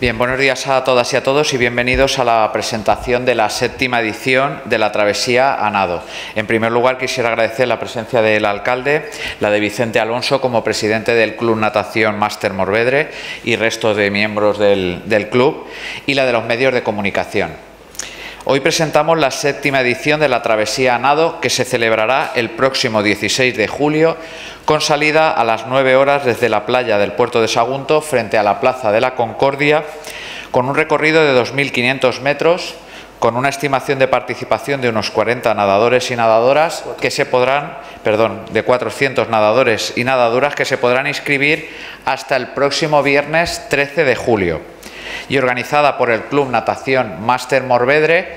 Bien, buenos días a todas y a todos y bienvenidos a la presentación de la 7ª edición de la Travesía a Nado. En primer lugar, quisiera agradecer la presencia del alcalde, la de Vicente Alonso como presidente del Club Natación Máster Morvedre y resto de miembros del club, y la de los medios de comunicación. Hoy presentamos la 7ª edición de la Travesía a Nado, que se celebrará el próximo 16 de julio, con salida a las 9 horas desde la playa del puerto de Sagunto frente a la Plaza de la Concordia, con un recorrido de 2.500 metros, con una estimación de participación de unos 40 nadadores y nadadoras que se podrán, de 400 nadadores y nadadoras que se podrán inscribir hasta el próximo viernes 13 de julio. Y organizada por el Club Natación Máster Morvedre,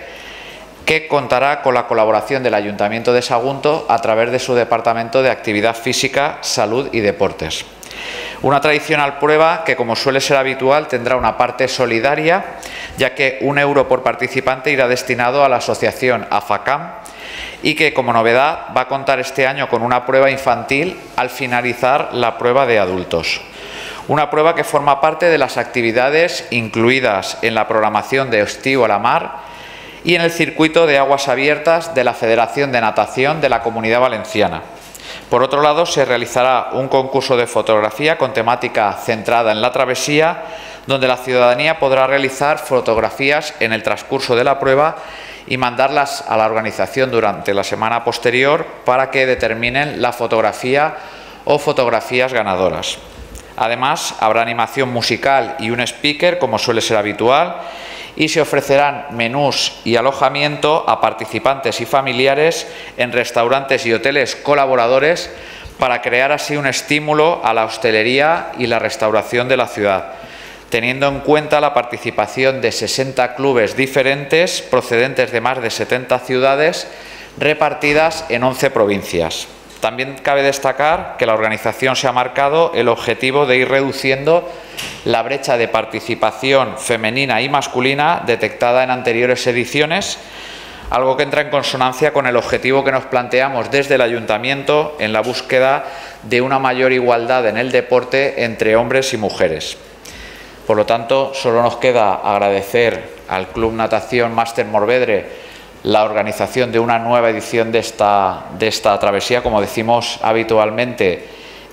que contará con la colaboración del Ayuntamiento de Sagunto a través de su Departamento de Actividad Física, Salud y Deportes. Una tradicional prueba que, como suele ser habitual, tendrá una parte solidaria, ya que 1 euro por participante irá destinado a la asociación AFACAM y que, como novedad, va a contar este año con una prueba infantil al finalizar la prueba de adultos. Una prueba que forma parte de las actividades incluidas en la programación de Estío a la Mar y en el circuito de aguas abiertas de la Federación de Natación de la Comunidad Valenciana. Por otro lado, se realizará un concurso de fotografía con temática centrada en la travesía, donde la ciudadanía podrá realizar fotografías en el transcurso de la prueba y mandarlas a la organización durante la semana posterior para que determinen la fotografía o fotografías ganadoras. Además, habrá animación musical y un speaker, como suele ser habitual, y se ofrecerán menús y alojamiento a participantes y familiares en restaurantes y hoteles colaboradores para crear así un estímulo a la hostelería y la restauración de la ciudad, teniendo en cuenta la participación de 60 clubes diferentes procedentes de más de 70 ciudades repartidas en 11 provincias. También cabe destacar que la organización se ha marcado el objetivo de ir reduciendo la brecha de participación femenina y masculina detectada en anteriores ediciones, algo que entra en consonancia con el objetivo que nos planteamos desde el Ayuntamiento en la búsqueda de una mayor igualdad en el deporte entre hombres y mujeres. Por lo tanto, solo nos queda agradecer al Club Natación Máster Morvedre la organización de una nueva edición de esta travesía. Como decimos habitualmente,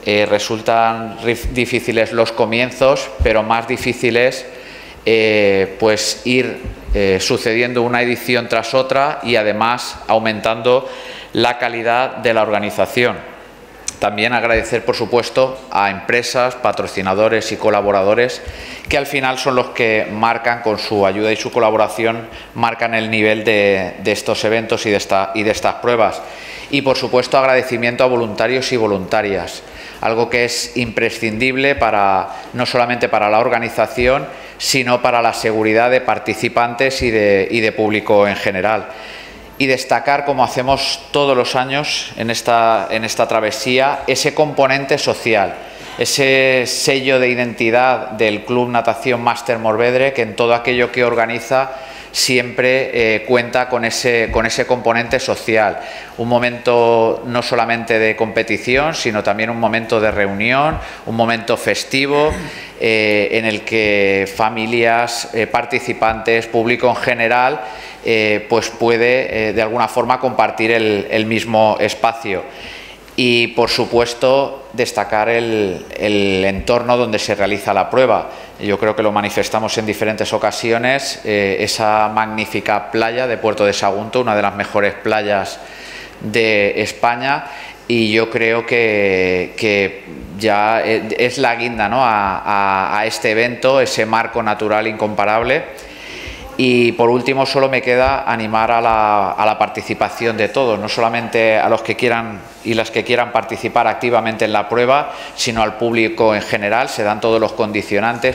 resultan difíciles los comienzos, pero más difíciles pues ir sucediendo una edición tras otra y además aumentando la calidad de la organización. También agradecer, por supuesto, a empresas, patrocinadores y colaboradores que al final son los que marcan, con su ayuda y su colaboración, marcan el nivel de estos eventos y de estas pruebas. Y, por supuesto, agradecimiento a voluntarios y voluntarias, algo que es imprescindible no solamente para la organización, sino para la seguridad de participantes y de público en general. Y destacar, como hacemos todos los años en esta travesía, ese componente social, ese sello de identidad del Club Natación Máster Morvedre, que en todo aquello que organiza siempre cuenta con ese componente social. Un momento no solamente de competición, sino también un momento de reunión, un momento festivo en el que familias, participantes, público en general, pues puede de alguna forma compartir el mismo espacio. Y, por supuesto, destacar el entorno donde se realiza la prueba. Yo creo que lo manifestamos en diferentes ocasiones, esa magnífica playa de Puerto de Sagunto, una de las mejores playas de España, y yo creo que ya es la guinda, ¿no?, a este evento, ese marco natural incomparable. Y, por último, solo me queda animar a la participación de todos, no solamente a los que quieran y las que quieran participar activamente en la prueba, sino al público en general. Se dan todos los condicionantes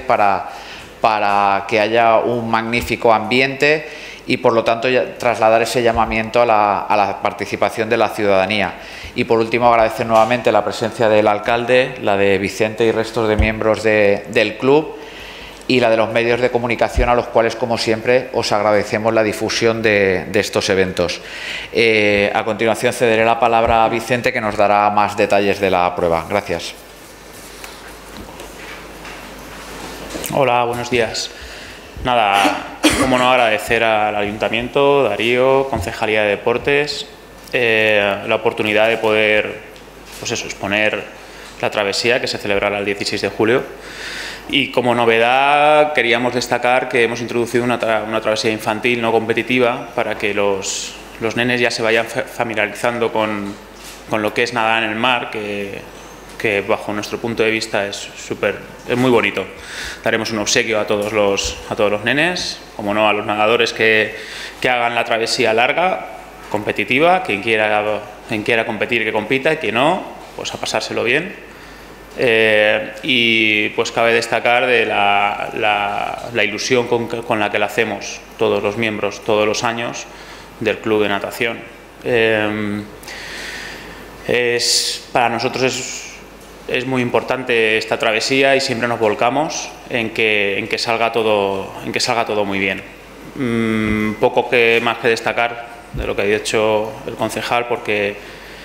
para que haya un magnífico ambiente y, por lo tanto, trasladar ese llamamiento a la participación de la ciudadanía. Y, por último, agradecer nuevamente la presencia del alcalde, la de Vicente y restos de miembros del club, y la de los medios de comunicación, a los cuales, como siempre, os agradecemos la difusión de estos eventos. A continuación cederé la palabra a Vicente, que nos dará más detalles de la prueba. Gracias. Hola, buenos días. Nada, cómo no agradecer al Ayuntamiento, Darío, Concejalía de Deportes, la oportunidad de poder, pues eso, exponer la travesía que se celebrará el 16 de julio. Y como novedad queríamos destacar que hemos introducido una travesía infantil no competitiva para que los nenes ya se vayan familiarizando con lo que es nadar en el mar, que bajo nuestro punto de vista es muy bonito. Daremos un obsequio a todos los nenes, como no a los nadadores que hagan la travesía larga, competitiva, quien quiera competir que compita y quien no, pues a pasárselo bien. Y pues cabe destacar de la ilusión con la que la hacemos todos los miembros, todos los años del Club de Natación. Para nosotros es muy importante esta travesía y siempre nos volcamos en que salga todo muy bien. Poco más que destacar de lo que ha dicho el concejal, porque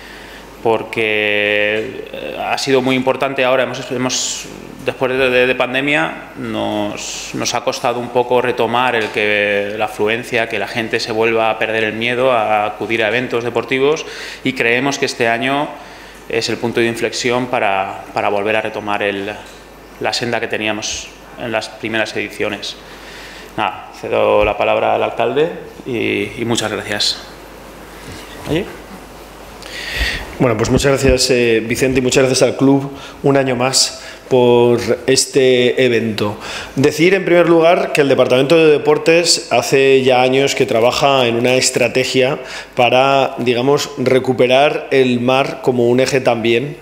ha sido muy importante ahora. Después de pandemia nos ha costado un poco retomar la afluencia, que la gente se vuelva a perder el miedo a acudir a eventos deportivos, y creemos que este año es el punto de inflexión para volver a retomar la senda que teníamos en las primeras ediciones. Nada, cedo la palabra al alcalde y muchas gracias. ¿Allí? Bueno, pues muchas gracias, Vicente, y muchas gracias al club un año más por este evento. Decir en primer lugar que el Departamento de Deportes hace ya años que trabaja en una estrategia para, digamos, recuperar el mar como un eje también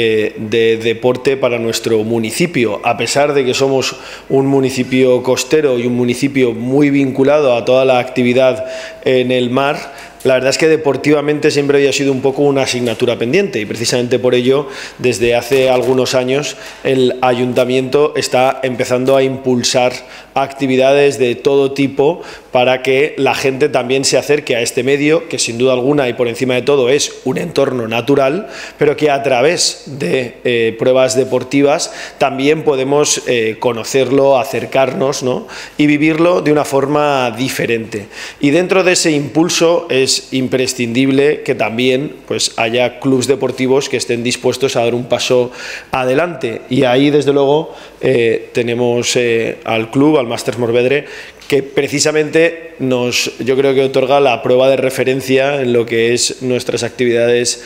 de deporte para nuestro municipio. A pesar de que somos un municipio costero y un municipio muy vinculado a toda la actividad en el mar, la verdad es que deportivamente siempre había sido un poco una asignatura pendiente, y precisamente por ello desde hace algunos años el Ayuntamiento está empezando a impulsar actividades de todo tipo para que la gente también se acerque a este medio, que sin duda alguna y por encima de todo es un entorno natural, pero que a través de pruebas deportivas también podemos conocerlo, acercarnos, ¿no?, y vivirlo de una forma diferente. Y dentro de ese impulso es imprescindible que también pues haya clubes deportivos que estén dispuestos a dar un paso adelante, y ahí desde luego tenemos al club, al Masters Morvedre, que precisamente yo creo que otorga la prueba de referencia en lo que es nuestras actividades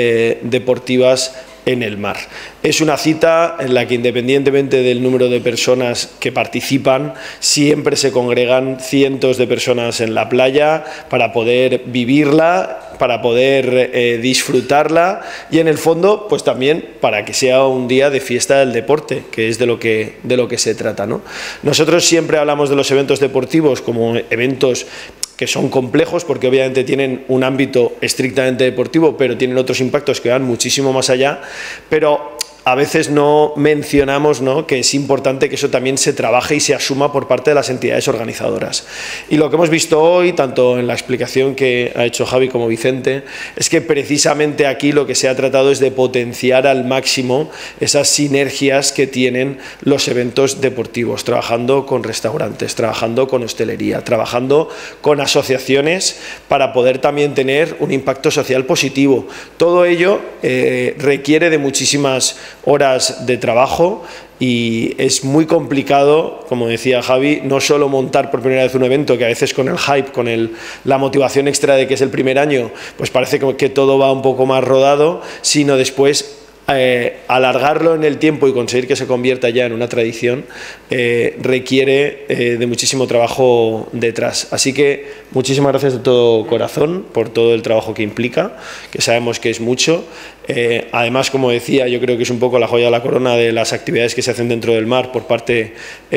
deportivas en el mar. Es una cita en la que, independientemente del número de personas que participan, siempre se congregan cientos de personas en la playa para poder vivirla, para poder disfrutarla, y en el fondo pues también para que sea un día de fiesta del deporte, que es de lo que se trata, ¿no? Nosotros siempre hablamos de los eventos deportivos como eventos que son complejos, porque obviamente tienen un ámbito estrictamente deportivo, pero tienen otros impactos que van muchísimo más allá, pero a veces no mencionamos, ¿no?, que es importante que eso también se trabaje y se asuma por parte de las entidades organizadoras. Y lo que hemos visto hoy, tanto en la explicación que ha hecho Javi como Vicente, es que precisamente aquí lo que se ha tratado es de potenciar al máximo esas sinergias que tienen los eventos deportivos, trabajando con restaurantes, trabajando con hostelería, trabajando con asociaciones para poder también tener un impacto social positivo. Todo ello requiere de muchísimas horas de trabajo, y es muy complicado, como decía Javi, no solo montar por primera vez un evento, que a veces con el hype, con la motivación extra de que es el primer año, pues parece que todo va un poco más rodado, sino después alargarlo en el tiempo y conseguir que se convierta ya en una tradición requiere de muchísimo trabajo detrás. Así que muchísimas gracias de todo corazón por todo el trabajo que implica, que sabemos que es mucho. Además, como decía, yo creo que es un poco la joya de la corona de las actividades que se hacen dentro del mar por parte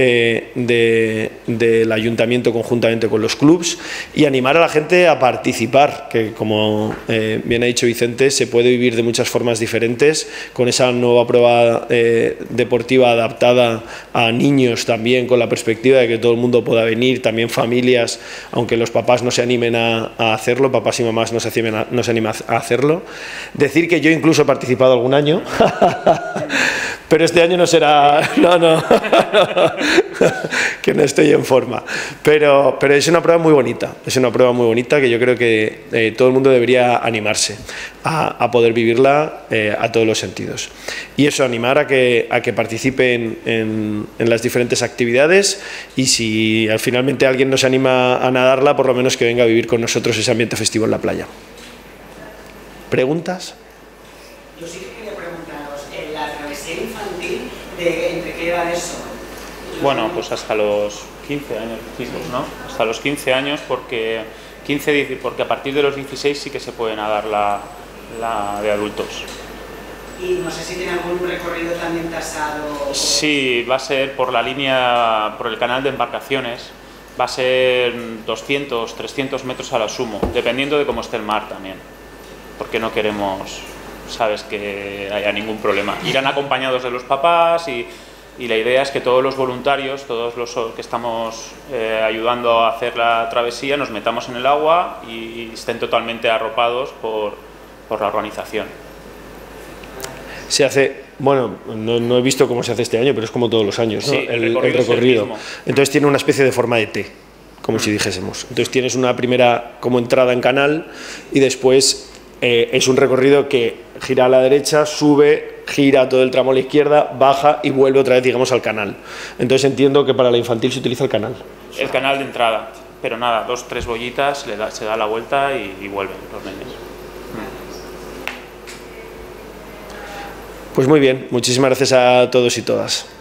del Ayuntamiento conjuntamente con los clubs, y animar a la gente a participar, que como bien ha dicho Vicente, se puede vivir de muchas formas diferentes, con esa nueva prueba deportiva adaptada a niños también, con la perspectiva de que todo el mundo pueda venir, también familias, aunque los papás no se animen a hacerlo, papás y mamás no se animan a hacerlo. Decir que yo incluso he participado algún año, Pero este año no será... No, que no estoy en forma. Pero es una prueba muy bonita. Es una prueba muy bonita que yo creo que todo el mundo debería animarse a poder vivirla a todos los sentidos. Y eso, animar a que participen en las diferentes actividades, y si finalmente alguien no se anima a nadarla, por lo menos que venga a vivir con nosotros ese ambiente festivo en la playa. ¿Preguntas? Yo sí que quería preguntaros, la travesía infantil, ¿entre qué edades son? Bueno, pues hasta los 15 años, ¿no? Hasta los 15 años, porque a partir de los 16 sí que se puede nadar la de adultos. Y no sé si tiene algún recorrido también tasado. Sí, va a ser por el canal de embarcaciones, va a ser 200, 300 metros a lo sumo, dependiendo de cómo esté el mar también, porque no queremos, sabes, que haya ningún problema. Irán acompañados de los papás y la idea es que todos los voluntarios, todos los que estamos ayudando a hacer la travesía, nos metamos en el agua y estén totalmente arropados por la organización. Se hace, bueno, no he visto cómo se hace este año, pero es como todos los años, ¿no? Sí, el recorrido. Entonces tiene una especie de forma de T, como si dijésemos. Entonces tienes una primera como entrada en canal y después es un recorrido que gira a la derecha, sube, gira todo el tramo a la izquierda, baja y vuelve otra vez, digamos, al canal. Entonces entiendo que para la infantil se utiliza el canal. El canal de entrada, pero nada, 2 o 3 boyitas, se da la vuelta y vuelven los nenes. Pues muy bien, muchísimas gracias a todos y todas.